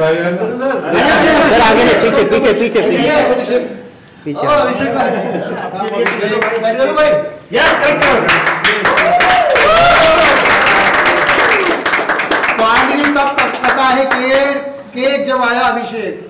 Sir आगे पीछे पीछे पीछे पीछे पीछे फाइनली तब तक पता है केक जब आया अभिषेक।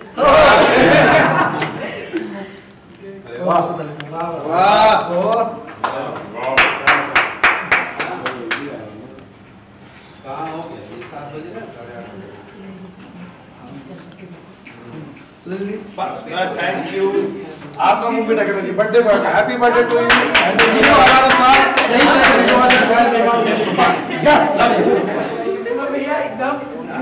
सुनील जी थैंक यू, आपका मुंह पे ढकेल जी। Birthday birthday happy birthday to you. हमारा साथ नहीं करने वाले साल भैया एकदम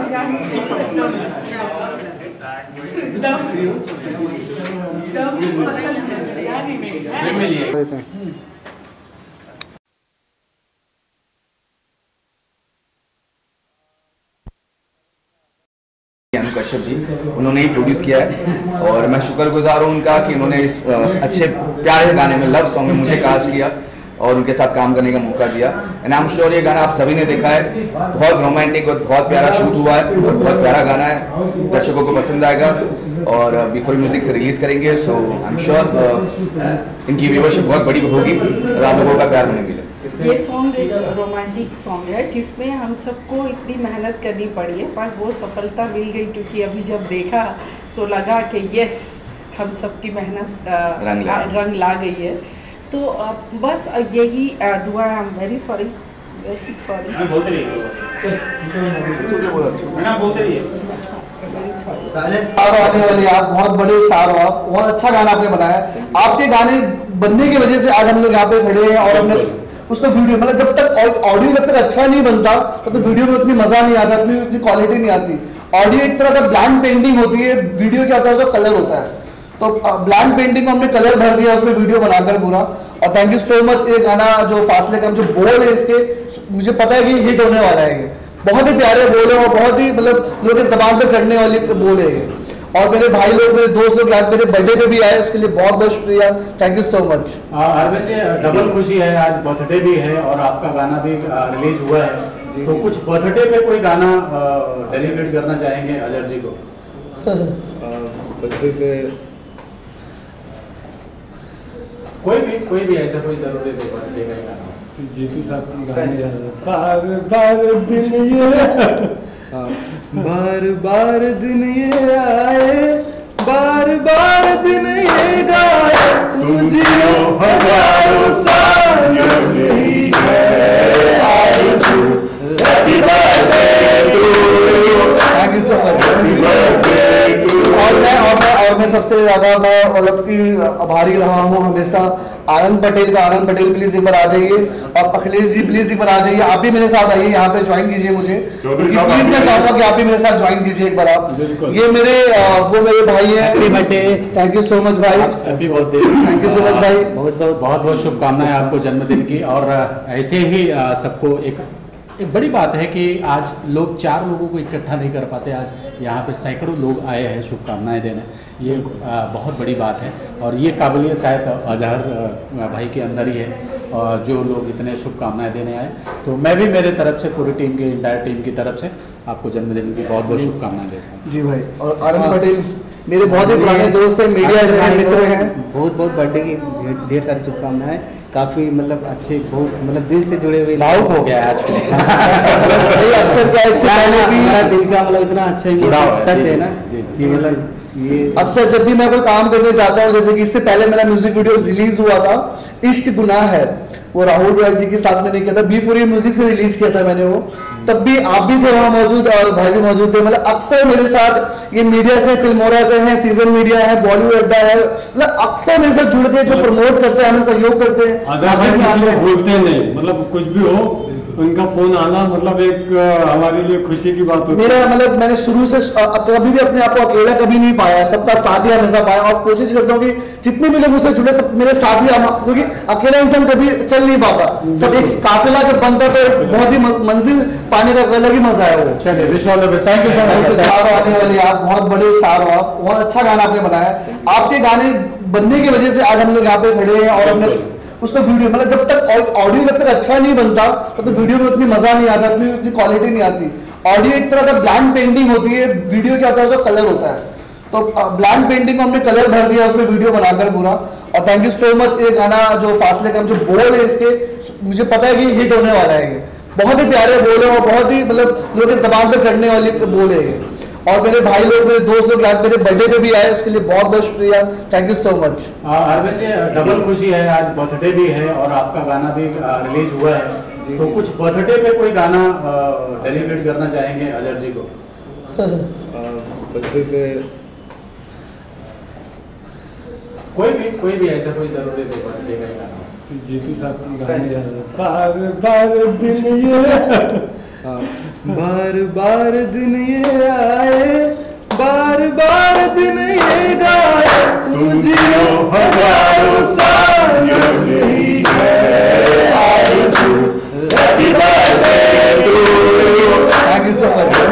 कश्यप जी उन्होंने ही प्रोड्यूस किया है और मैं शुक्रगुजार हूँ उनका कि उन्होंने इस अच्छे प्यारे गाने में, लव सॉन्ग में मुझे कास्ट किया और उनके साथ काम करने का मौका दिया। एंड आई एम श्योर ये गाना आप सभी ने देखा है, बहुत रोमांटिक और बहुत प्यारा शूट हुआ है और बहुत प्यारा गाना है, दर्शकों को पसंद आएगा और बिफोर म्यूजिक से रिलीज करेंगे। सो आई एम श्योर इनकी व्यूअरशिप बहुत बड़ी होगी और आप लोगों का प्यार हमें मिले। ये सॉन्ग एक रोमांटिक सॉन्ग है जिसमें हम सबको इतनी मेहनत करनी पड़ी है, पर वो सफलता मिल गई क्योंकि अभी जब देखा तो लगा कि यस हम सबकी मेहनत रंग ला गई है। तो बस यही दुआ है। आई एम वेरी सॉरी आने वाली आप बहुत बड़े स्टार हो, आप बहुत अच्छा गाना आपने बनाया। आपके गाने बनने की वजह से आज हम लोग यहाँ पे खड़े हैं और हमने उसको वीडियो, मतलब जब तक ऑडियो जब तक अच्छा नहीं बनता तो वीडियो में उतनी मजा नहीं आता, उतनी क्वालिटी नहीं आती। ऑडियो एक तरह से ब्लैंक पेंटिंग होती है, वीडियो क्या होता है उसका कलर होता है। तो ब्लैंक पेंटिंग को हमने कलर भर दिया उसमें वीडियो बनाकर पूरा। और थैंक यू सो मच। ये गाना जो फासले का जो बोल है इसके, मुझे पता है कि हिट होने वाला है। ये बहुत ही प्यारे बोल है और बहुत ही मतलब लोगों के जबान पे चढ़ने वाली बोल है ये। और मेरे भाई लोग, मेरे दोस्त लोग आज मेरे बर्थडे पे भी आए, उसके लिए बहुत बहुत शुक्रिया। Thank you so much. Arvind ji double खुशी है, आज बर्थडे भी है और आपका गाना भी रिलीज हुआ है, तो कुछ बर्थडे पे कोई गाना डेडिकेट करना चाहेंगे अजहर जी को? बर्थडे पे कोई भी ऐसा कोई जरूरी नहीं बर्थडे का गाना। जीतू साहब की गाने बार बार दिन ये बार बार दिन ये आए, बार बार दिन ये गाए, तुम जियो हजारों साल यही है आरज़ू। Happy birthday to you. Thank you so much. और मैं सबसे ज्यादा मैं मतलब कि आभारी रहा हूँ हमेशा आनंद पटेल का। आनंद पटेल प्लीज एक बार आ जाइए और अखिलेश जी प्लीज एक बार आ जाइए। आप भी मेरे साथ आइए, यहाँ पे ज्वाइन कीजिए मुझे प्लीज। मैं चाहूंगा कि आप भी मेरे साथ ज्वाइन कीजिए एक बार आप। ये मेरे वो मेरे भाई हैं। Happy birthday. Thank you so much भाई। Happy birthday. Thank you so much भाई। बहुत शुभकामनाएं आपको जन्मदिन की। और ऐसे ही सबको एक बड़ी बात है कि आज लोग 4 लोगों को इकट्ठा नहीं कर पाते, आज यहाँ पे सैकड़ों लोग आए हैं शुभकामनाएं देने, ये बहुत बड़ी बात है। और ये काबिलियत शायद अजहर भाई के अंदर ही है, जो लोग इतने शुभकामनाएं देने आए। तो मैं भी मेरे तरफ से, पूरी टीम की, इंटायर टीम की तरफ से आपको जन्मदिन की बहुत बहुत शुभकामनाएं देता हूँ। जी भाई। और आनंद पटेल मेरे बहुत ही पुराने दोस्त हैं, मीडिया से मित्र हैं। बहुत बहुत बर्थडे की ढेर सारी शुभकामनाएं। काफी मतलब अच्छे, बहुत मतलब दिल से जुड़े हुए। भावुक हो गया आज अक्सर क्या इससे पहले भी मेरा दिल का मतलब इतना अच्छा टच है ना कि मतलब ये अक्सर जब भी मैं कोई काम करने जाता हूँ, जैसे कि इससे पहले मेरा म्यूजिक वीडियो रिलीज हुआ था इश्क गुनाह है, वो राहुल रॉय जी के साथ मैंने किया था, बी4 म्यूजिक से रिलीज किया था मैंने वो। तब भी आप भी थे वहाँ मौजूद और भाई भी मौजूद थे। मतलब अक्सर मेरे साथ ये मीडिया से, फिल्मोरा से है, सीजन मीडिया है, बॉलीवुड अड्डा है, मतलब अक्सर मेरे साथ जुड़ते हैं, जो प्रमोट करते हैं, हमें सहयोग करते हैं। भूलते नहीं, मतलब कुछ भी हो उनका फोन आना मतलब एक हमारे लिए खुशी की बात होती है। मेरा मतलब मैंने शुरू से कभी भी अपने आप को अकेला कभी नहीं पाया, सबका साथ ही हमेशा पाया। और कोशिश करता हूँ कि जितने भी लोग मुझसे जुड़े सब मेरे साथ ही, क्योंकि अकेला इंसान कभी चल नहीं पाता। सब एक काफिला जब बनता तो बहुत ही मंजिल पाने का अलग ही मजा है वो। चलिए wish all the best. Thank you so much. आने वाली आप बहुत बड़े स्टार हो, आप बहुत अच्छा गाना आपने बनाया। आपके गाने बनने की वजह से आज हम लोग यहाँ पे खड़े हैं और हमने उसको वीडियो, मतलब जब तक ऑडियो जब तक अच्छा नहीं बनता तो वीडियो में उतनी मजा नहीं आता, उतनी क्वालिटी नहीं आती। ऑडियो एक तरह से ब्लैंक पेंटिंग होती है, वीडियो क्या होता है उसका कलर होता है, तो ब्लैंक पेंटिंग को हमने कलर भर दिया उसमें वीडियो बनाकर पूरा। और थैंक यू सो मच। ये गाना जो फासले कम जो बोल है इसके, मुझे पता है कि हिट होने वाला है, ये बहुत ही प्यारे बोल है और बहुत ही मतलब लोगों के जबान पे चढ़ने वाली बोल है ये। और मेरे भाई लोग, मेरे दोस्त लोग आज मेरे बर्थडे पे भी आए, उसके लिए बहुत बहुत शुक्रिया, thank you so much. Arvind ji, double खुशी है, आज बर्थडे भी है और आपका गाना भी रिलीज हुआ है, तो कुछ बर्थडे पे कोई गाना डेडिकेट करना चाहेंगे अजहर जी को? बर्थडे पे कोई भी ऐसा कोई जरूरी नहीं, बर्थडे का गाना जीतू साहब गाने बार बार दिन ये बार बार दिन ये आए, बार बार दिन ये गाए, तुम जियो हजारों साल यही है आरज़ू, happy birthday to you, thank you so much.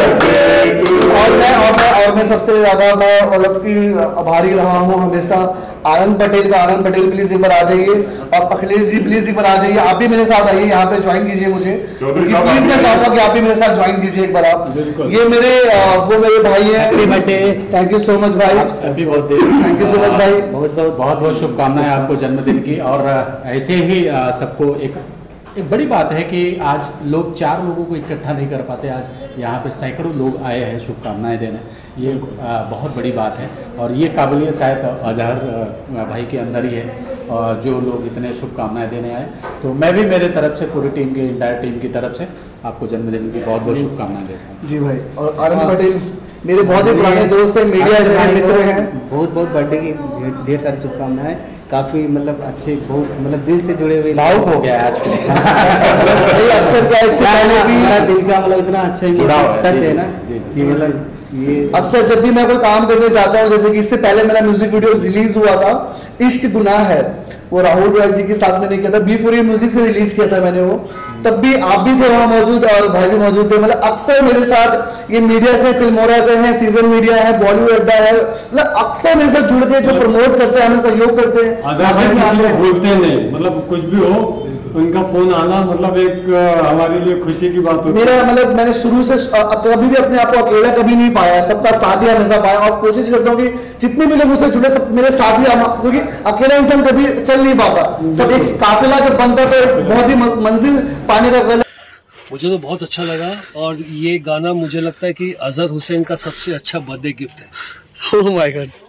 और मैं सबसे ज्यादा मैं मतलब कि आभारी रहा हूँ हमेशा आनंद पटेल का। आनंद पटेल प्लीज एक बार आ जाइए, और अखिलेश जी प्लीज एक बार आ जाइए, आप भी मेरे साथ आइए, यहाँ पे ज्वाइन कीजिए मुझे प्लीज। मैं चाहूंगा कि आप भी मेरे साथ ज्वाइन कीजिए एक बार आप। ये मेरे वो मेरे भाई हैं। Happy birthday, thank you so much भाई, happy birthday, thank you so much भाई, बहुत शुभकामनाएं आपको जन्मदिन की। और ऐसे ही सबको एक बड़ी बात है कि आज लोग 4 लोगों को इकट्ठा नहीं कर पाते, आज यहाँ पे सैकड़ों लोग आए हैं शुभकामनाएं देने, ये बहुत बड़ी बात है। और ये काबिलियत शायद अजहर भाई के अंदर ही है, जो लोग इतने शुभकामनाएं देने आए। तो मैं भी मेरे तरफ से, पूरी टीम की, इंटायर टीम की तरफ से आपको जन्मदिन की बहुत बहुत शुभकामनाएं देता हूँ। जी भाई। और आनंद पटेल मेरे बहुत ही पुराने दोस्त हैं, मीडिया से मित्र हैं। बहुत बहुत बर्थडे की ढेर सारी शुभकामनाएं, काफी मतलब अच्छे, बहुत मतलब दिल से जुड़े हुए। लाउड हो गया आज के अक्सर क्या इससे पहले भी मेरा दिल का मतलब इतना अच्छा टच है ना कि मतलब ये अक्सर जब भी मैं कोई काम करने जाता हूँ, जैसे कि इससे पहले मेरा म्यूजिक वीडियो रिलीज हुआ था इश्क गुनाह है, वो राहुल रॉय जी के साथ मैंने किया था, बी फॉर यू म्यूजिक से रिलीज किया था मैंने वो, तब भी आप भी थे वहाँ मौजूद और भाई भी मौजूद थे। मतलब अक्सर मेरे साथ ये मीडिया से, फिल्मोरा से है, सीजन मीडिया है, बॉलीवुड अड्डा है, मतलब अक्सर मेरे साथ जुड़ते हैं, जो प्रमोट करते हैं, हमें सहयोग करते हैं, भूलते नहीं, मतलब कुछ भी हो उनका फोन आना मतलब एक हमारे लिए खुशी की बात होती है। मेरा मतलब मैंने शुरू से कभी भी अपने आप को अकेला कभी नहीं पाया, सबका साथ ही हमेशा पाया, और कोशिश करता हूँ कि जितने भी लोग मुझसे जुड़े सब मेरे साथ ही, क्योंकि अकेला इंसान कभी चल नहीं पाता, सब एक काफिला जब बनता तो एक बहुत ही मंजिल पाने का गला। मुझे तो बहुत अच्छा लगा, और ये गाना मुझे लगता है कि अजहर हुसैन का सबसे अच्छा बर्थडे गिफ्ट है। Oh my god.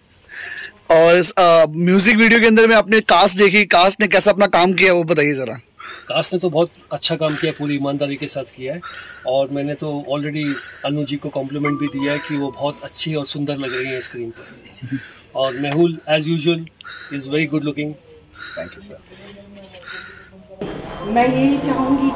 और इस म्यूजिक वीडियो के अंदर में आपने कास्ट देखी, कास्ट ने कैसा अपना काम किया वो बताइए जरा। कास्ट ने तो बहुत अच्छा काम किया, पूरी ईमानदारी के साथ किया है, और मैंने तो ऑलरेडी अनु जी को कॉम्प्लीमेंट भी दिया है कि वो बहुत अच्छी और सुंदर लग रही है स्क्रीन पर। और Mehul as usual is very good looking. Thank you sir. मैं यही चाहूँगी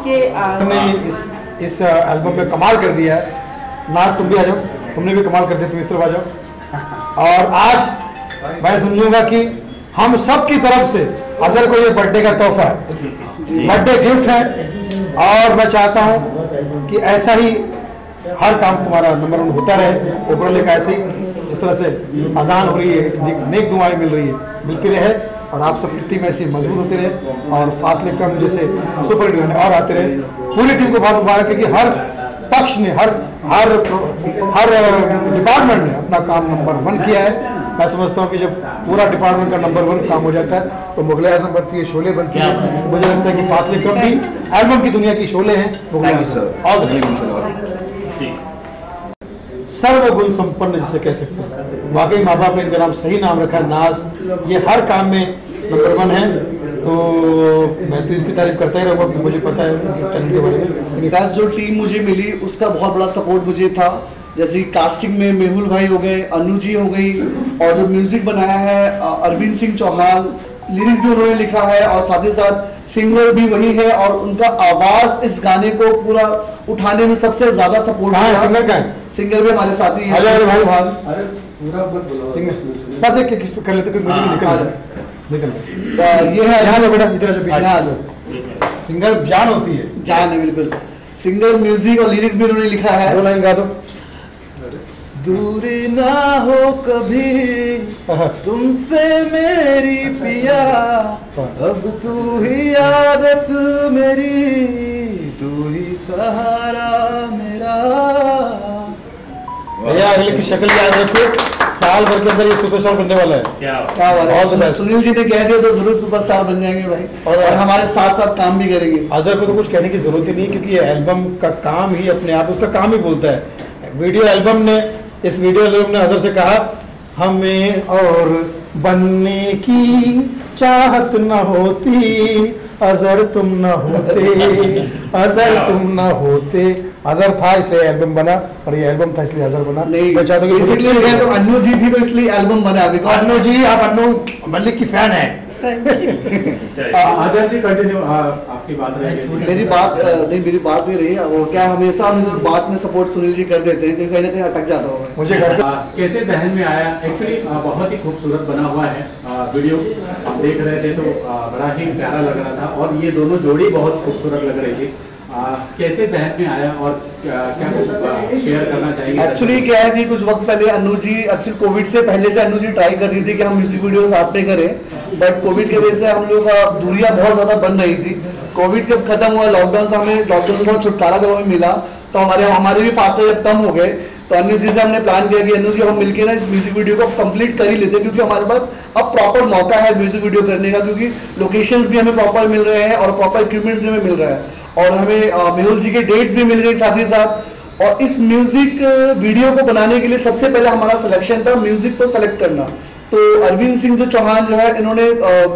कि इस एल्बम में कमाल कर दिया है। नाज तुम भी आ जाओ, तुमने भी कमाल कर दिया, तुम इस तरफ आ जाओ। और आज मैं समझूंगा कि हम सब की तरफ से अजहर को ये बर्थडे का तोहफा है, बर्थडे गिफ्ट है, और मैं चाहता हूँ कि ऐसा ही हर काम तुम्हारा नंबर 1 होता रहे, ऊपर लेकर ऐसे ही जिस तरह से अजान हो रही है, नेक दुआएं मिल रही है, मिलती रहे, और आप सबकी टीम ऐसी मजबूत होती रहे, और फासले कम जैसे सुपर हिट गाने और आते रहे। पूरी टीम को बहुत मुबारक है कि हर पक्ष ने, हर डिपार्टमेंट ने अपना काम नंबर 1 किया है। मैं समझता हूँ कि जब पूरा डिपार्टमेंट का नंबर 1 काम हो जाता है तो मुगल आजम बनती है, शोले बनती है। मुझे लगता है कि फासले कम भी एल्बम की दुनिया की शोले हैं। सर्वगुण संपन्न जिसे कह सकते हैं, वाकई माँ बाप ने इनका नाम सही नाम रखा है, नाज। ये हर काम में नंबर 1 है, तो मैं तो इनकी तारीफ करता ही रहूँगा क्योंकि मुझे पता है उनके टैलेंट के बारे में। विकास जो टीम मुझे मिली उसका बहुत बड़ा सपोर्ट मुझे था, जैसे कास्टिंग में मेहुल भाई हो गए, अनु जी हो गई, और जो म्यूजिक बनाया है अरविंद सिंह चौहान, लिरिक्स भी उन्होंने लिखा है, और साथ ही साथ सिंगर भी वही है, और उनका आवाज इस गाने को पूरा उठाने में सबसे ज्यादा सपोर्ट है। सिंगर का है? सिंगर भी हमारे साथ ही है। सिंगर बस एक किस कर लेते, मुझे निकल ये है यहाँ बेटा, इधर जो सिंगर जान होती है, जान है बिल्कुल। सिंगर, म्यूजिक और लिरिक्स भी उन्होंने लिखा है। 2 लाइन गा दो। दूरी ना हो कभी तुमसे मेरी पिया, अब तू ही आदत मेरी, तू ही सहारा मेरा। भैया अगले की शक्ल याद रखिए, साल भर के अंदर ये सुपरस्टार बनने वाला है। क्या बात है, सुनील जी ने कह दिया तो जरूर सुपरस्टार बन जाएंगे भाई, और हमारे साथ साथ काम भी करेंगे। अजहर को तो कुछ कहने की जरूरत ही नहीं, क्योंकि ये एल्बम का काम ही अपने आप उसका काम ही बोलता है। वीडियो एल्बम ने इस वीडियो एल्बम ने अजहर से कहा हमें और बनने की चाहत न होती, अजहर तुम न होते, अजहर तुम न होते। अजहर था इसलिए एल्बम बना, और ये एल्बम था इसलिए अजहर बना। नहीं मैं चाहता हूँ इसलिए तो अन्नू जी थी तो इसलिए एल्बम बना। अन्नू जी, आप अन्नू मलिक की फैन है। आचार्य जी कंटिन्यू, आपकी बात रहेगी। मेरी बात नहीं रही, वो क्या हमेशा बात में सपोर्ट सुनील जी कर देते हैं, क्योंकि कहीं ना कहीं अटक जाता हो। मुझे घर पे कैसे जहन में आया? एक्चुअली बहुत ही खूबसूरत बना हुआ है वीडियो, हम देख रहे थे तो बड़ा ही प्यारा लग रहा था, और ये दोनों जोड़ी बहुत खूबसूरत लग रही थी। कैसे जहन में आया और क्या कुछ शेयर करना चाहिए? एक्चुअली क्या है कि कुछ वक्त पहले अन्नू जी, एक्चुअली कोविड से पहले से अन्नू जी ट्राई कर रही थी कि हम म्यूजिक वीडियो साथ में करें, बट कोविड की वजह से हम लोग दूरियां बहुत ज्यादा बन रही थी। कोविड जब खत्म हुआ, लॉकडाउन से थोड़ा छुटकारा जब हमें मिला, तो हमारे भी फासले जब कम हो गए, तो अन्नू जी से हमने प्लान किया कि अन्नू जी हम मिलकर ना इस म्यूजिक वीडियो को कंप्लीट कर ही लेते, क्योंकि हमारे पास अब प्रॉपर मौका है म्यूजिक वीडियो करने का, क्योंकि लोकेशंस भी हमें प्रॉपर मिल रहे हैं और प्रॉपर इक्विपमेंट भी हमें मिल रहा है, और हमें मेहुल जी के डेट्स भी मिल गई साथ ही साथ। और इस म्यूजिक वीडियो को बनाने के लिए सबसे पहले हमारा सिलेक्शन था म्यूजिक को सेलेक्ट करना। तो अरविंद सिंह जो चौहान जो है, इन्होंने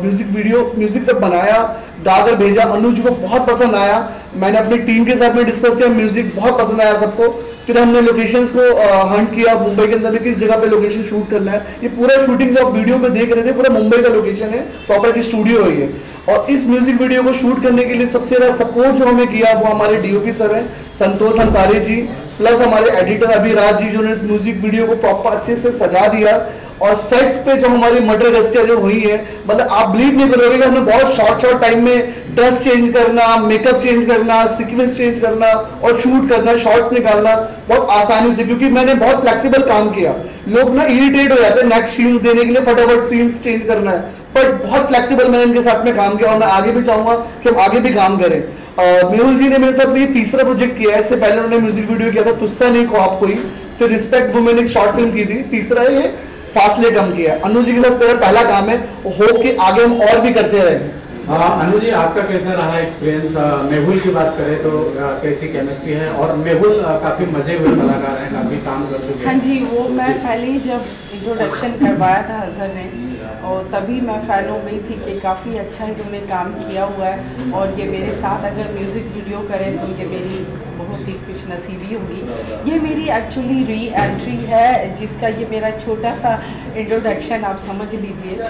म्यूजिक जब बनाया, गाकर भेजा, अन्नू जी को बहुत पसंद आया। मैंने अपनी टीम के साथ में डिस्कस किया, म्यूजिक बहुत पसंद आया सबको। फिर हमने लोकेशंस को हंट किया, मुंबई के अंदर में किस जगह पे लोकेशन शूट करना है। ये पूरा शूटिंग जो आप वीडियो पे देख रहे थे, पूरा मुंबई का लोकेशन है, प्रॉपर की स्टूडियो है ये। और इस म्यूजिक वीडियो को शूट करने के लिए सबसे ज्यादा सपोर्ट जो हमें किया वो हमारे डीओपी सर हैं, संतोष अंतारे जी, प्लस हमारे एडिटर अभिराज जी, जिन्होंने इस म्यूजिक वीडियो को प्रॉपर अच्छे से सजा दिया। और सेट्स पे जो हमारी मर्डर गस्तियां जो हुई है, मतलब आप बिलीव नहीं करोगे कि हमने बहुत शॉर्ट टाइम में ड्रेस चेंज करना, मेकअप चेंज करना, सीक्वेंस चेंज करना और शूट करना, शॉर्ट्स निकालना बहुत आसानी से, क्योंकि मैंने बहुत फ्लेक्सिबल काम किया। लोग ना इरिटेट हो जाते हैं नेक्स्ट सीन्स देने के लिए, फटाफट सीन्स चेंज करना है, पर बहुत फ्लेक्सिबल मैंने इनके साथ में काम किया, और मैं आगे भी चाहूंगा कि हम आगे भी काम करें। मेहुल जी ने मेरे साथ ये तीसरा प्रोजेक्ट किया है, इससे पहले उन्होंने म्यूजिक वीडियो किया था तुझसे नहीं ख्वाब कोई, फिर रिस्पेक्ट वुमेन एक शॉर्ट फिल्म की थी, तीसरा ये फासले कम किया है। अन्नू जी के साथ मेरा पहला काम है, होप कि आगे हम और भी करते रहें। अन्नू जी, आपका कैसा रहा एक्सपीरियंस? मेहुल की बात करें तो कैसी केमिस्ट्री है? और मेहुल काफी मजे हुए कलाकार हैं, काफी काम कर चुके हैं। हाँ जी, वो मैं पहले ही जब इंट्रोडक्शन करवाया था अजहर ने, और तभी मैं फ़ैन हो गई थी कि काफ़ी अच्छा इन्होंने काम किया हुआ है, और ये मेरे साथ अगर म्यूज़िक वीडियो करें तो ये मेरी बहुत ही खुशनसीबी होगी। ये मेरी एक्चुअली री एंट्री है, जिसका ये मेरा छोटा सा इंट्रोडक्शन आप समझ लीजिए,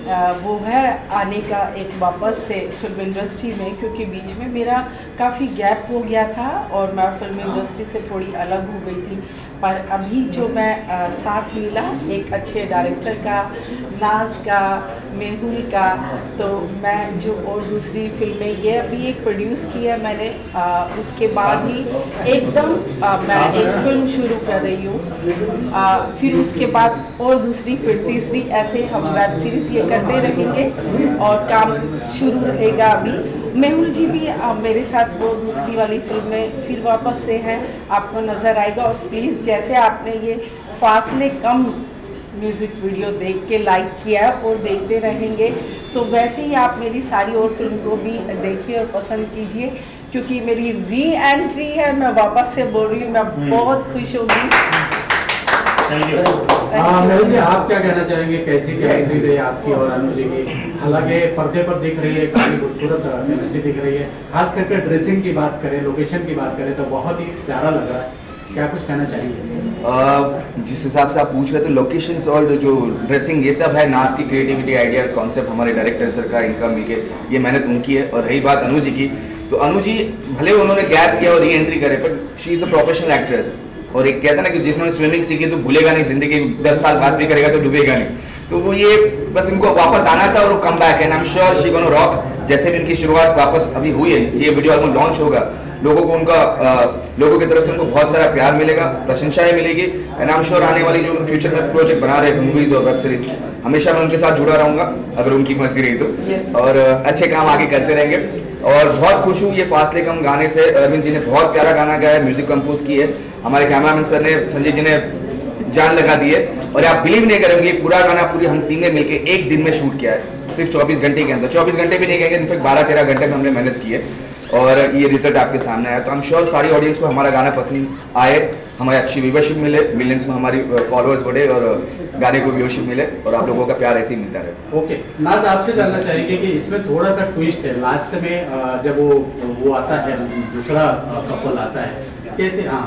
वो है आने का एक वापस से फिल्म इंडस्ट्री में, क्योंकि बीच में मेरा काफ़ी गैप हो गया था और मैं फिल्म इंडस्ट्री से थोड़ी अलग हो गई थी। पर अभी जो मैं साथ मिला एक अच्छे डायरेक्टर का, नाज का, मेहुल का, तो मैं जो और दूसरी फिल्में ये अभी एक प्रोड्यूस की है मैंने, उसके बाद ही एकदम मैं एक फिल्म शुरू कर रही हूँ, फिर उसके बाद और दूसरी, फिर तीसरी, ऐसे हम वेब सीरीज़ ये करते रहेंगे और काम शुरू रहेगा। अभी मेहुल जी भी मेरे साथ वो दूसरी वाली फिल्म में फिर वापस से हैं, आपको नज़र आएगा। और प्लीज़, जैसे आपने ये फासले कम म्यूज़िक वीडियो देख के लाइक किया और देखते रहेंगे, तो वैसे ही आप मेरी सारी और फिल्म को भी देखिए और पसंद कीजिए, क्योंकि मेरी री एंट्री है, मैं वापस से बोल रही हूँ, मैं बहुत खुश होगी। मेहुल जी, आप क्या कहना चाहेंगे? कैसी केमिस्ट्री रही आपकी और अन्नू जी की? हालांकि पर्दे पर दिख रही है, काफी खूबसूरत केमिस्ट्री दिख रही है, खास करके ड्रेसिंग की बात करें, लोकेशन की बात करें तो बहुत ही प्यारा लग रहा है। क्या कुछ कहना चाहेंगे? जिस हिसाब से आप पूछ रहे थे, लोकेशंस और जो ड्रेसिंग, ये सब है नाज की क्रिएटिविटी, आइडिया, कॉन्सेप्ट हमारे डायरेक्टर सर का, इनका मिलके ये मेहनत उनकी है। और रही बात अनु जी की, तो अनु जी भले उन्होंने गैप किया और री एंट्री करे, but she is a professional actress. और एक कहता ना कि जिसने स्विमिंग सीखी तो भूलेगा नहीं जिंदगी, 10 साल बाद भी करेगा तो डूबेगा नहीं। तो वो ये बस इनको वापस आना था और कम बैक है, I am sure she gonna rock. जैसे भी इनकी शुरुआत वापस अभी हुई है, ये वीडियो ऑलमोस्ट लॉन्च होगा, लोगों को उनका लोगों की तरफ से उनको बहुत सारा प्यार मिलेगा, प्रशंसाएं मिलेगी। एंड आई एम श्योर आने वाली जो फ्यूचर में प्रोजेक्ट बना रहे मूवीज और वेब सीरीज, हमेशा मैं उनके साथ जुड़ा रहूंगा अगर उनकी मर्जी रही तो, और अच्छे काम आगे करते रहेंगे। और बहुत खुश हूँ ये फासले कम गाने से। अरविंद जी ने बहुत प्यारा गाना गाया है, म्यूजिक कंपोज की है, हमारे कैमरामैन सर ने, संजय जी ने जान लगा दी है। और आप बिलीव नहीं करेंगे, पूरा गाना पूरी हम टीम ने मिलकर एक दिन में शूट किया है, सिर्फ 24 घंटे के अंदर। 24 घंटे भी नहीं कहेंगे, इनफैक्ट 12-13 घंटे में हमने मेहनत की है और ये रिजल्ट आपके सामने आया। तो आई एम श्योर सारी ऑडियंस को हमारा गाना पसंद आए, हमारी अच्छी व्यूवरशिप मिले, मिलियंस में हमारी फॉलोअर्स बढ़े और गाने को व्यूवरशिप मिले और आप लोगों का प्यार ऐसे ही मिलता रहे। ओके नाज, आपसे जानना चाहेंगे कि इसमें थोड़ा सा ट्विस्ट है लास्ट में, जब वो आता है, दूसरा कपल आता है, कैसे? हाँ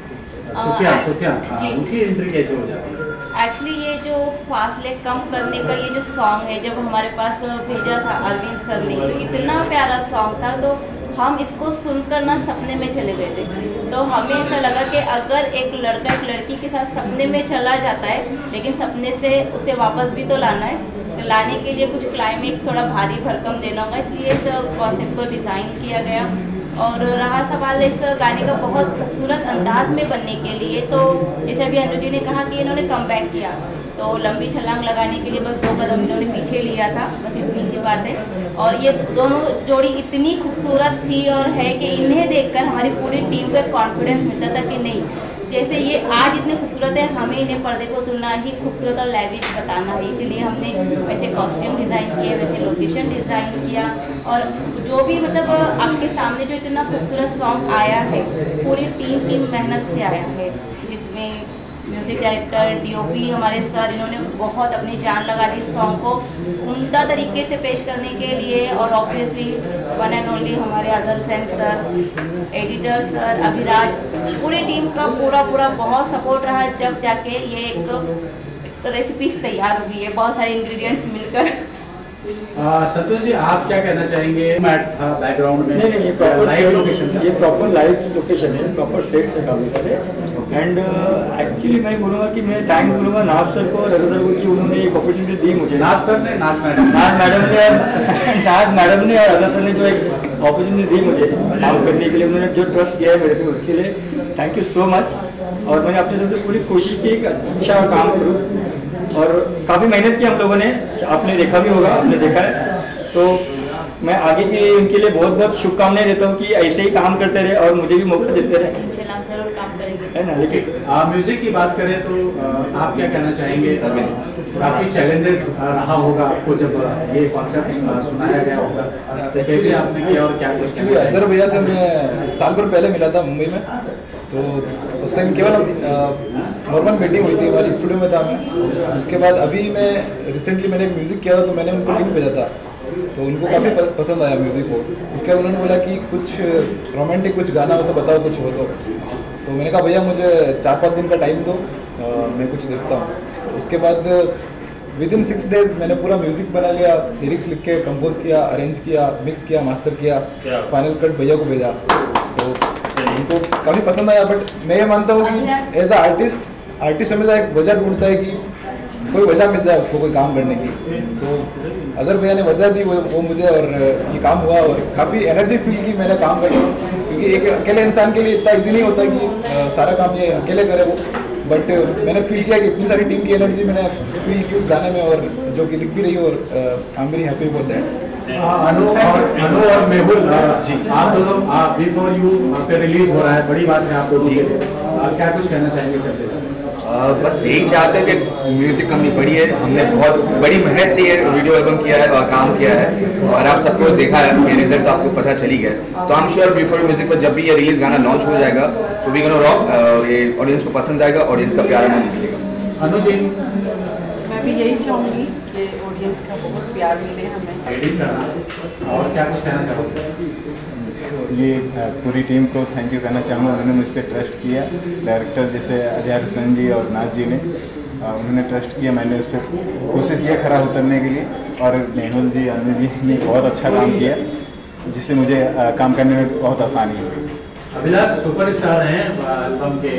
सुफिया उनकी एंट्री कैसे हो जाती है? एक्चुअली ये जो फासले कम करने का ये जो सॉन्ग है, जब हमारे पास भेजा था अरविंद सर ने, तो इतना प्यारा सॉन्ग था, तो हम इसको सुनकर ना सपने में चले गए थे। तो हमें ऐसा लगा कि अगर एक लड़का एक लड़की के साथ सपने में चला जाता है, लेकिन सपने से उसे वापस भी तो लाना है, तो लाने के लिए कुछ क्लाइमेक्स थोड़ा भारी भरकम देना होगा, इसलिए इस कॉन्सेप्ट को डिज़ाइन किया गया। और रहा सवाल इस गाने का बहुत खूबसूरत अंदाज में बनने के लिए, तो जैसे अभी अनुजी ने कहा कि इन्होंने कम बैक किया, तो लंबी छलांग लगाने के लिए बस 2 कदम इन्होंने पीछे लिया था, बस इतनी सी बात है। और ये दोनों जोड़ी इतनी खूबसूरत थी और है कि इन्हें देखकर हमारी पूरी टीम को कॉन्फिडेंस मिलता था कि नहीं, जैसे ये आज इतने खूबसूरत है, हमें इन्हें पर्दे को तुलना ही खूबसूरत और लैविश बताना है। इसीलिए हमने वैसे कॉस्ट्यूम डिज़ाइन किए, वैसे लोकेशन डिज़ाइन किया, और जो भी मतलब आपके सामने जो इतना खूबसूरत सॉन्ग आया है, पूरी टीम मेहनत से आया है, जिसमें म्यूज़िक डायरेक्टर डीओपी हमारे सर, इन्होंने बहुत अपनी जान लगा दी सॉन्ग को उम्दा तरीके से पेश करने के लिए। और ऑब्वियसली वन एंड ओनली हमारे Ajal Sen sir, editor sir, Abhiraj, पूरी टीम का पूरा बहुत सपोर्ट रहा, जब जाके ये एक रेसिपी तैयार हुई है, बहुत सारे इंग्रेडिएंट्स मिलकर। संतोष जी, आप क्या कहना चाहेंगे? बैकग्राउंड में नहीं, ये प्रॉपर लाइव लोकेशन, ये प्रॉपर लाइव लोकेशन है, प्रॉपर सेट्स है काफ़ी सारे। एंड एक्चुअली मैं बोलूँगा कि मैं थैंक बोलूँगा नाज सर को, रघु सर को, कि उन्होंने एक अपॉर्चुनिटी दी मुझे। नाज सर ने, नाज मैडम ने और रघु सर ने जो एक अपॉर्चुनिटी दी मुझे काम करने के लिए, उन्होंने जो ट्रस्ट किया है मेरे पे, उसके लिए थैंक यू सो मच। और मैंने अपनी तरफ से पूरी कोशिश की कि अच्छा काम करूँ, और काफ़ी मेहनत की हम लोगों ने, आपने देखा भी होगा, आपने देखा है। तो मैं आगे के लिए उनके लिए बहुत बहुत शुभकामनाएं देता हूँ कि ऐसे ही काम करते रहे और मुझे भी मौका देते रहे, जरूर काम करेंगे, है ना। लेकिन म्यूजिक की बात करें तो आप क्या कहना चाहेंगे? काफ़ी चैलेंजेस रहा होगा आपको जब ये कॉन्सेप्ट सुनाया गया होगा, तो कैसे आपने किया और क्या? एक्चुअली अजहर भैया से मैं साल भर पहले मिला था मुंबई में, तो उस टाइम केवल नॉर्मल मीटिंग हुई थी, हमारी स्टूडियो में था मैं। उसके बाद अभी मैं रिसेंटली मैंने एक म्यूज़िक किया था, तो मैंने उनको लिंक भेजा था, तो उनको काफ़ी पसंद आया म्यूज़िक को। उसके बाद उन्होंने बोला कि कुछ रोमांटिक कुछ गाना हो तो बताओ, कुछ हो तो मैंने कहा भैया मुझे 4-5 दिन का टाइम दो, मैं कुछ देखता हूँ। उसके बाद विदिन 6 डेज मैंने पूरा म्यूज़िक बना लिया, लिरिक्स लिख के कंपोज किया, अरेंज किया, मिक्स किया, मास्टर किया, फाइनल कट भैया को भेजा, तो उनको काफ़ी पसंद आया। बट मैं ये मानता हूँ कि एज अ आर्टिस्ट हमेशा एक वजह ढूंढता है कि कोई वजह मिल जाए उसको कोई काम करने की, तो अजहर भैया ने वजह दी, वो मुझे, और ये काम हुआ और काफ़ी एनर्जी फील की मैंने काम करके, क्योंकि एक अकेले इंसान के लिए इतना इजी नहीं होता कि सारा काम ये अकेले करे वो। बट मैंने फील किया कि इतनी सारी टीम की एनर्जी मैंने फील की उस गाने में, और जो कि दिख भी रही हो, और I am very happy for that. Anu और मेहुल जी, आप दोनों बिफोर यू पे रिलीज हो रहा है, बड़ी बात है आप दोनों के लिए, क्या कुछ कहना चाहेंगे? चलते बस यही चाहते हैं कि म्यूजिक कमी पड़ी है, हमने बहुत बड़ी मेहनत से ये वीडियो एल्बम किया है और काम किया है, और आप सबको देखा है, ये रिजल्ट तो आपको पता चली गया। तो I am sure before music पर जब भी ये रिलीज गाना लॉन्च हो जाएगा, सो वी गोना रॉक, और ये ऑडियंस को पसंद आएगा, ऑडियंस का प्यार हमें मिलेगा। अनु जी, मैं भी यही चाहूँगी कि ऑडियंस का बहुत प्यार मिले हमें। एडिट करना, और क्या कुछ कहना चाहोगे? ये पूरी टीम को थैंक यू कहना चाहूँगा, उन्होंने मुझ पर ट्रस्ट किया। डायरेक्टर जैसे अजहर हुसैन जी और नाज जी ने, उन्होंने ट्रस्ट किया, मैंने उस पर कोशिश किया खरा उतरने के लिए, और मेहुल जी, अनु जी ने बहुत अच्छा काम किया, जिससे मुझे काम करने में बहुत आसानी हुई। अभिलाष सुपरस्टार हैं एल्बम के,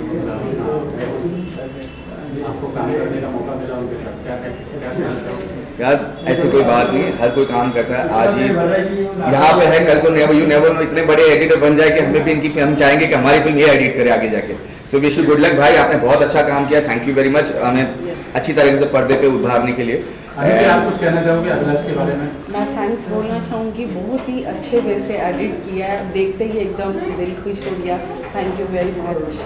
आपको काम करने का मौका मिला उनके साथ, क्या कहना चाहोगे? यार ऐसी कोई बात नहीं, हर कोई काम करता है। आज ये यहाँ पे है, कल को नेवर यू नेवर नो इतने बड़े एडिटर बन जाए कि हमें भी इनकी हम चाहेंगे कि हमारी फिल्म ये एडिट करे आगे जाके। So wish you good luck भाई, आपने बहुत अच्छा काम किया, थैंक यू वेरी मच हमें अच्छी तरीके से पर्दे पे उभारने के लिए। आप कुछ कहना चाहोगे अभिलाष के बारे में? मैं थैंक्स बोलना चाहूँगी, बहुत ही अच्छे वे से एडिट किया है, देखते ही एकदम दिल खुश हो गया। Thank you very much.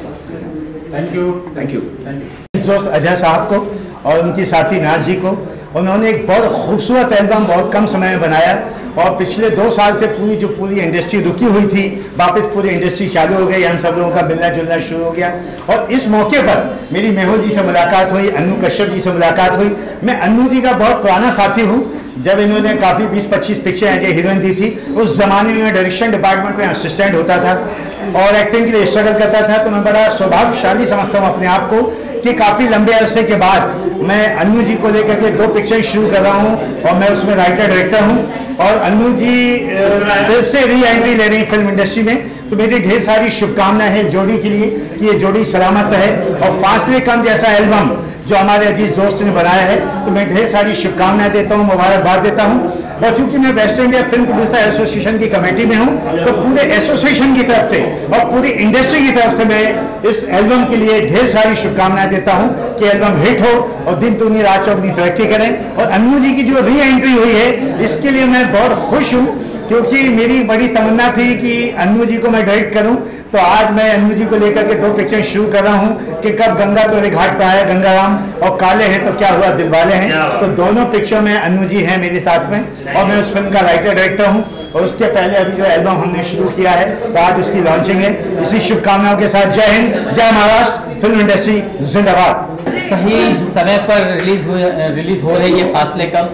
Thank you. Thank you. दोस्त अजय साहब को और उनकी साथी नाज जी को, उन्होंने एक बहुत खूबसूरत एल्बम बहुत कम समय में बनाया और पिछले 2 साल से पूरी इंडस्ट्री रुकी हुई थी, वापस पूरी इंडस्ट्री चालू हो गई, हम सब लोगों का मिलना जुलना शुरू हो गया। और इस मौके पर मेरी मेहुल जी से मुलाकात हुई, अन्नू कश्यप जी से मुलाकात हुई। मैं अन्नू जी का बहुत पुराना साथी हूँ, जब इन्होंने काफ़ी 20-25 पिक्चर जो हीरोइन दी थी, उस ज़माने में मैं डायरेक्शन डिपार्टमेंट में असिस्टेंट होता था और एक्टिंग के लिए स्ट्रगल करता था। तो मैं बड़ा सौभाग्यशाली समझता हूँ अपने आप को कि काफ़ी लंबे अरसे के बाद मैं अन्नू जी को लेकर के 2 पिक्चर शुरू कर रहा हूँ और मैं उसमें राइटर डायरेक्टर हूँ। और अन्नू जी फिर से री एंट्री ले रही फिल्म इंडस्ट्री में, तो मेरी ढेर सारी शुभकामनाएं हैं जोड़ी के लिए कि ये जोड़ी सलामत है। और फासले कम जैसा एल्बम जो हमारे अजीज दोस्त ने बनाया है, तो मैं ढेर सारी शुभकामनाएं देता हूँ, मुबारकबाद देता हूँ। और चूंकि मैं West India film producer association की कमेटी में हूँ, तो पूरे एसोसिएशन की तरफ से और पूरी इंडस्ट्री की तरफ से मैं इस एल्बम के लिए ढेर सारी शुभकामनाएं देता हूँ कि एल्बम हिट हो और दिन दूनी रात चौगनी तरक्की करें। और अन्नू जी की जो री एंट्री हुई है, इसके लिए मैं बहुत खुश हूँ, क्योंकि मेरी बड़ी तमन्ना थी कि अन्नू जी को मैं डायरेक्ट करूं। तो आज मैं अन्नू जी को लेकर के 2 पिक्चर शुरू कर रहा हूं कि कब गंगा तोरे घाट पर आया गंगाराम और काले हैं तो क्या हुआ दिलवाले हैं। तो दोनों पिक्चर में अन्नू जी हैं मेरे साथ में और मैं उस फिल्म का राइटर डायरेक्टर हूं। और उसके पहले अभी जो एल्बम हमने शुरू किया है, तो आज उसकी लॉन्चिंग है। इसी शुभकामनाओं के साथ जय हिंद, जय महाराष्ट्र, फिल्म इंडस्ट्री जिंदाबाद। सही समय पर रिलीज हो रही है फासले कम।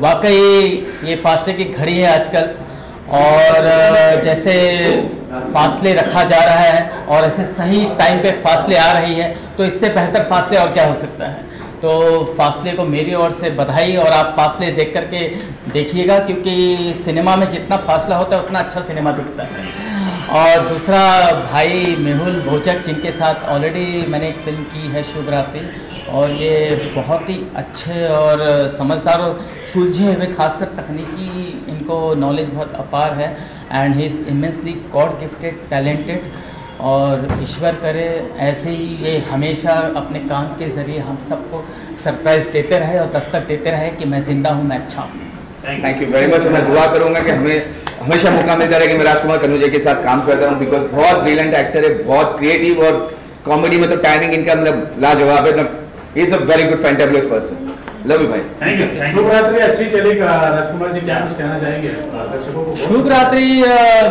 वाकई ये फासले की घड़ी है आजकल, और जैसे फासले रखा जा रहा है और ऐसे सही टाइम पे फासले आ रही है, तो इससे बेहतर फासले और क्या हो सकता है। तो फासले को मेरी ओर से बधाई, और आप फासले देख करके देखिएगा, क्योंकि सिनेमा में जितना फासला होता है उतना अच्छा सिनेमा दिखता है। और दूसरा भाई मेहुल भोजक, जिनके साथ ऑलरेडी मैंने एक फिल्म की है शुभरात्रि, और ये बहुत ही अच्छे और समझदार और सुलझे हुए, खासकर तकनीकी इनको नॉलेज बहुत अपार है। And he is immensely god gifted talented, और ईश्वर करे ऐसे ही ये हमेशा अपने काम के ज़रिए हम सबको सरप्राइज़ देते रहे और दस्तक देते रहे कि मैं ज़िंदा हूँ, मैं अच्छा हूँ। Thank you very much. मैं दुआ करूँगा कि हमें हमेशा मौका मिलता रहे कि मैं राजकुमार कन्नौजिया के साथ काम करता हूँ, बिकॉज बहुत ब्रिलियंट एक्टर है, बहुत क्रिएटिव, और कॉमेडी में तो टाइमिंग इनका मतलब लाजवाब है। He is a very good fantabulous person. Love you भाई। Thank you. शुभरात्रि अच्छी चली। राजकुमार जी क्या कुछ कहना चाहेंगे दर्शकों को? शुभरात्रि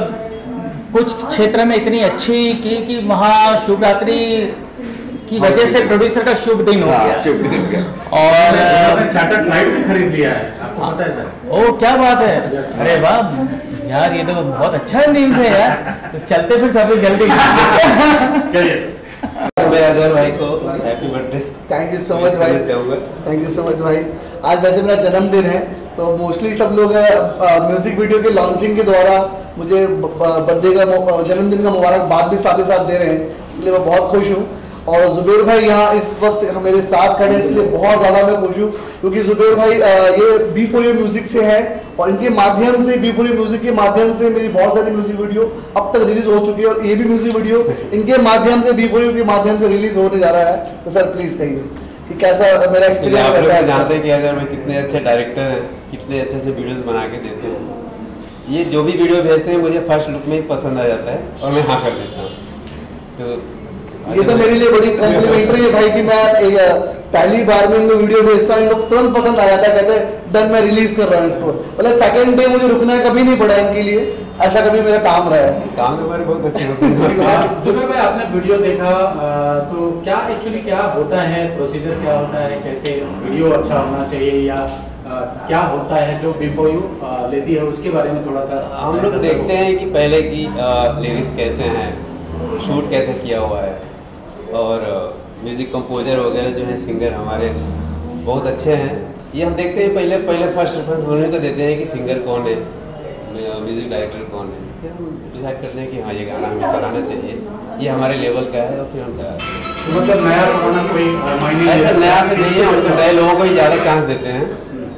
कुछ क्षेत्र में इतनी अच्छी की कि वहाँ शुभरात्रि की वजह से प्रोड्यूसर का शुभ दिन हो गया। शुभ दिन हो गया। और चार्टर्ड फ्लाइट भी खरीद लिया है, आपको पता है सर? ओ क्या बात है, अरे वाह यार, ये तो बहुत अच्छा न्यूज़ है यार। तो चलते फिर सभी जल्दी। चलिए अजहर भाई को happy birthday. Thank you so much भाई, थैंक यू सो मच भाई। आज वैसे मेरा जन्मदिन है, तो मोस्टली सब लोग म्यूजिक वीडियो के लॉन्चिंग के द्वारा मुझे बर्थडे का जन्मदिन का मुबारकबाद भी साथ ही साथ दे रहे हैं, इसलिए मैं बहुत खुश हूँ। और जुबेर भाई यहाँ इस वक्त मेरे साथ खड़े हैं, इसलिए बहुत ज़्यादा मैं खुश हूँ, क्योंकि जुबेर भाई ये B4U म्यूजिक से है और इनके माध्यम से, B4U म्यूजिक के माध्यम से मेरी बहुत सारी म्यूजिक वीडियो अब तक रिलीज हो चुकी है, और ये भी म्यूजिक वीडियो इनके माध्यम से, B4U के माध्यम से रिलीज होने जा रहा है। तो सर प्लीज कहिए कि कैसा मेरा एक्सपीरियंस रहता है। जानते हैं कि अजहर भाई कितने अच्छे डायरेक्टर हैं, कितने अच्छे से वीडियोस बना के देते हैं। ये जो भी वीडियो भेजते हैं मुझे फर्स्ट लुक में ही पसंद आ जाता है और मैं हाँ कर देता हूँ। तो ये तो मेरे लिए बड़ी कॉम्प्लीमेंट्री है भाई कि मैं पहली बार में इनको वीडियो भेजता हूँ, इनको तुरंत पसंद आ जाता है, कहते हैं डन मैं रिलीज कर रहा हूँ इसको। मतलब सेकंड डे मुझे रुकना कभी नहीं पड़ा इनके लिए, ऐसा कभी मेरा काम रहा है। काम तो हमारे बहुत अच्छे होते हैं। जुबेर भाई आपने वीडियो देखा, तो क्या एक्चुअली क्या होता है, प्रोसीजर क्या होता है, कैसे वीडियो अच्छा होना चाहिए, या क्या होता है जो B4U लेती है, उसके बारे में थोड़ा सा हम लोग देखते हैं कि पहले की लिरिक्स कैसे हैं, शूट कैसे किया हुआ है, और म्यूज़िक कंपोजर वगैरह जो है सिंगर हमारे बहुत अच्छे हैं। ये हम देखते हैं पहले फर्स्ट रेफरेंस उन्हीं को देते हैं कि सिंगर कौन है, म्यूज़िक डायरेक्टर कौन है, फिर हम डिसाइड करते हैं कि हाँ ये गाना हमें चलाना चाहिए, ये हमारे लेवल का है, और फिर हम चला। तो मतलब नया कोई ऐसा नया से नहीं है, हम तो नए लोगों को ही ज़्यादा चांस देते हैं।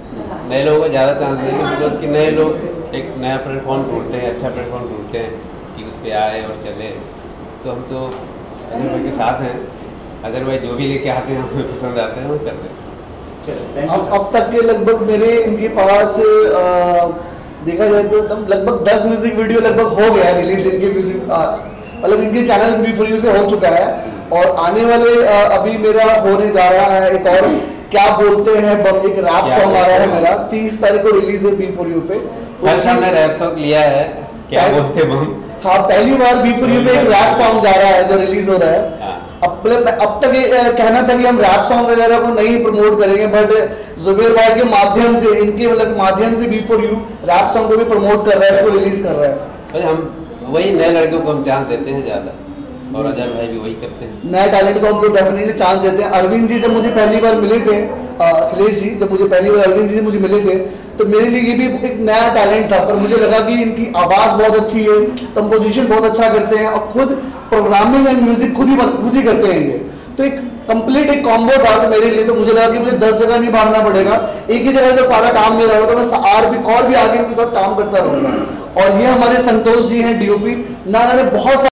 नए लोगों को ज़्यादा चांस देंगे, बिकॉज कि नए लोग एक नया प्लेटफॉर्म ढूंढते हैं, अच्छा प्लेटफॉर्म ढूंढते हैं कि उस पर आए और चले। तो हम तो अजहर भाई के साथ हैं, अजहर भाई जो भी लेके आते हैं हमें पसंद आते हैं, वो करते हैं। अब तक के लगभग मेरे इनके पास देखा जाए तो लगभग 10 म्यूजिक वीडियो लगभग हो गया रिलीज इनके म्यूजिक, मतलब इनके चैनल B4U से हो चुका है। और आने वाले अभी मेरा होने जा रहा है एक और क्या बोलते हैं बम, एक रैप सॉन्ग आ रहा है मेरा, 30 तारीख को रिलीज है B4U पे। हमने रैप सॉन्ग लिया है, क्या बोलते बम। हाँ, पहली बार B4U पे एक रैप सॉन्ग जा रहा है जो रिलीज हो रहा है। अब तक ये कहना था कि हम रैप सॉन्ग वगैरह को नहीं प्रमोट करेंगे, बट जुबेर भाई के माध्यम से, इनके मतलब माध्यम से B4U रैप सॉन्ग को भी प्रमोट कर रहा है, इसको रिलीज कर रहा है। हम वही नए लड़कों को हम चांस देते हैं ज़्यादा, और अजहर भाई भी वही करते हैं। नए टैलेंट को हम लोग डेफिनेटली चांस देते हैं। अरविंद जी जब मुझे पहली बार मिले थे, अखिलेश जी जब मुझे पहली बार अरविंद जी मुझे मिले थे, तो मेरे लिए ये भी एक नया टैलेंट था, पर मुझे लगा कि इनकी आवाज़ बहुत अच्छी है, कंपोजिशन बहुत अच्छा करते हैं और खुद प्रोग्रामिंग एंड म्यूजिक खुद ही करते हैं ये। तो एक कंप्लीट एक कॉम्बो था तो मेरे लिए, तो मुझे लगा कि मुझे 10 जगह नहीं भागना पड़ेगा, एक ही जगह जब सारा काम मेरा होगा तो मैं और भी आगे इनके साथ काम करता रहूँगा। और ये हमारे संतोष जी हैं DOP, ना बहुत